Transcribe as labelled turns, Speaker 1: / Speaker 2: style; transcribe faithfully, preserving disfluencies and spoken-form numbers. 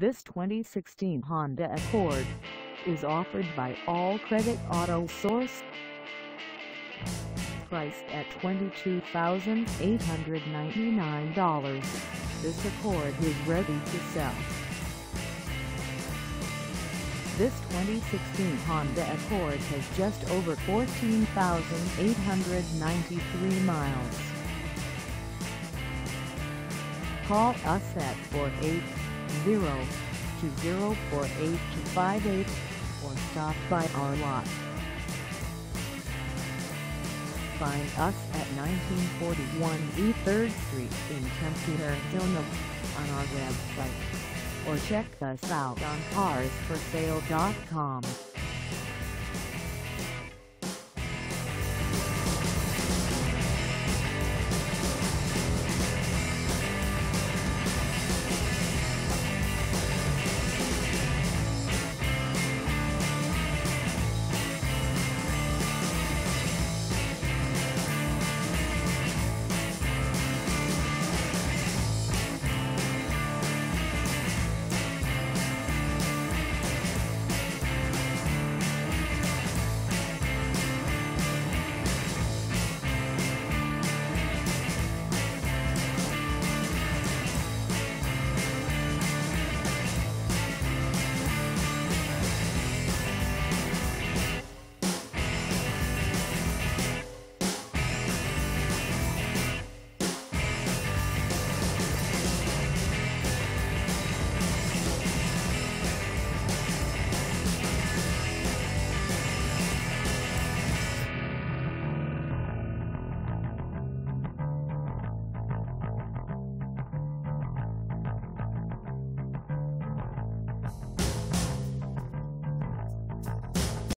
Speaker 1: This twenty sixteen Honda Accord is offered by All Credit Auto Source. Priced at twenty-two thousand eight hundred ninety-nine dollars, this Accord is ready to sell. This twenty sixteen Honda Accord has just over fourteen thousand eight hundred ninety-three miles. Call us at four eight zero, two zero four, eight two five eight or stop by our lot. Find us at nineteen forty-one East third Street in Tempe, Arizona on our website, or check us out on cars for sale dot com.